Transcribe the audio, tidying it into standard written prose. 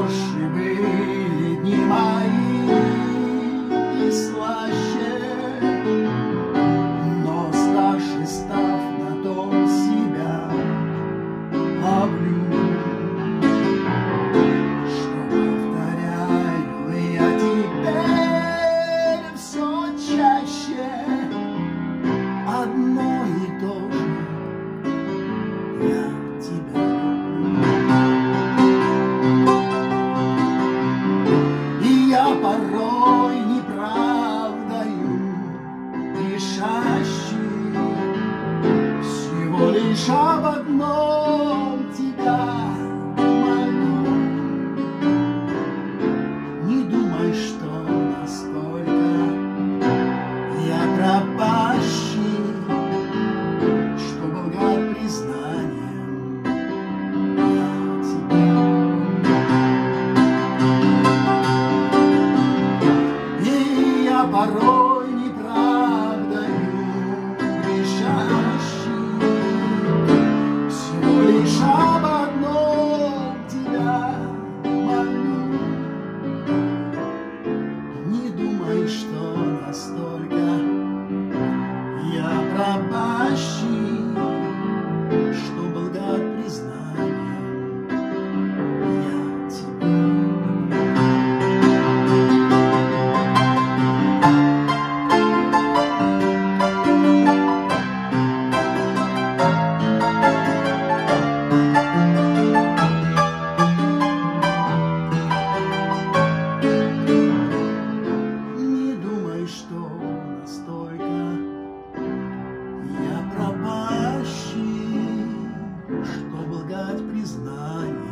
Хороши были дни мои и слаще, но старше став на том себя ловлю, что повторяю я теперь все чаще одно и то же. Я тебя порой неправдою грешащий, всего лишь об одном тебя молю. Не думай, что настолько я пропащий, что богат признанием я тебя. Порой неправдою грешащий, всего лишь об одном тебя молю. Не думай, что настолько я пропащий, что богат признанием я тебя. Что настолько я пропащий, что богат признание.